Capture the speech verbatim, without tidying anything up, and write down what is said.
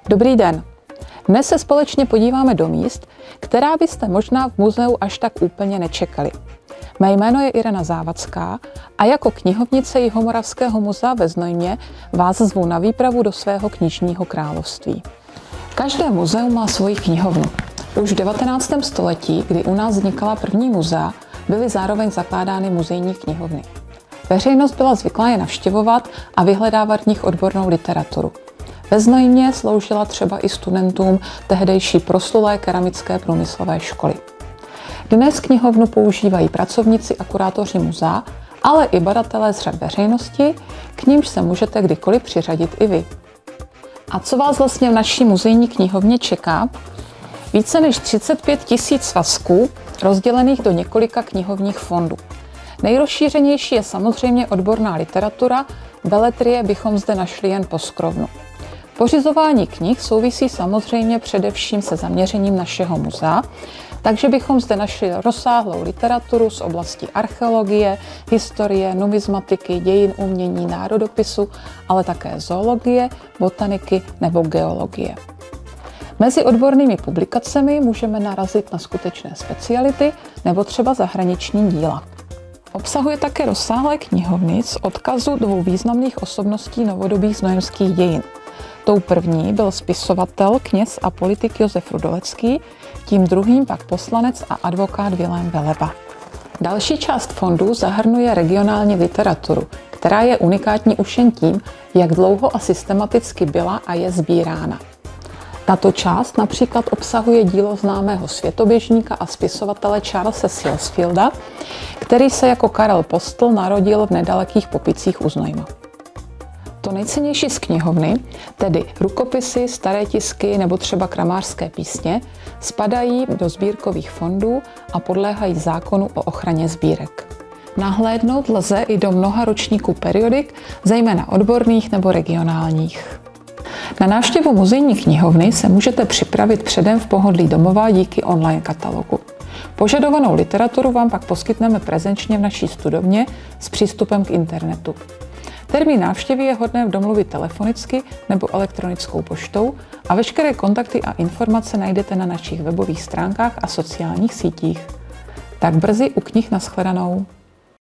Dobrý den. Dnes se společně podíváme do míst, která byste možná v muzeu až tak úplně nečekali. Mé jméno je Irena Závadská a jako knihovnice Jihomoravského muzea ve Znojmě vás zvu na výpravu do svého knižního království. Každé muzeum má svoji knihovnu. Už v devatenáctém století, kdy u nás vznikala první muzea, byly zároveň zakládány muzejní knihovny. Veřejnost byla zvyklá je navštěvovat a vyhledávat v nich odbornou literaturu. Ve Znojmě sloužila třeba i studentům tehdejší proslulé keramické průmyslové školy. Dnes knihovnu používají pracovníci a kurátoři muzea, ale i badatelé z řad veřejnosti, k nímž se můžete kdykoliv přiřadit i vy. A co vás vlastně v naší muzejní knihovně čeká? Více než třicet pět tisíc svazků, rozdělených do několika knihovních fondů. Nejrozšířenější je samozřejmě odborná literatura, beletrie bychom zde našli jen poskrovnu. Pořizování knih souvisí samozřejmě především se zaměřením našeho muzea, takže bychom zde našli rozsáhlou literaturu z oblasti archeologie, historie, numismatiky, dějin umění, národopisu, ale také zoologie, botaniky nebo geologie. Mezi odbornými publikacemi můžeme narazit na skutečné speciality nebo třeba zahraniční díla. Obsahuje také rozsáhlé knihovny z odkazu dvou významných osobností novodobých znojemských dějin. Tou první byl spisovatel, kněz a politik Josef Rudolecký, tím druhým pak poslanec a advokát Vilém Veleba. Další část fondu zahrnuje regionální literaturu, která je unikátní už jen tím, jak dlouho a systematicky byla a je sbírána. Tato část například obsahuje dílo známého světoběžníka a spisovatele Charlese Silsfielda, který se jako Karel Postl narodil v nedalekých Popicích u Znojma. To nejcennější z knihovny, tedy rukopisy, staré tisky nebo třeba kramářské písně, spadají do sbírkových fondů a podléhají zákonu o ochraně sbírek. Nahlédnout lze i do mnoha ročníků periodik, zejména odborných nebo regionálních. Na návštěvu muzejní knihovny se můžete připravit předem v pohodlí domova díky online katalogu. Požadovanou literaturu vám pak poskytneme prezenčně v naší studovně s přístupem k internetu. Termín návštěvy je hodné domluvit telefonicky nebo elektronickou poštou a veškeré kontakty a informace najdete na našich webových stránkách a sociálních sítích. Tak brzy u knih nashledanou.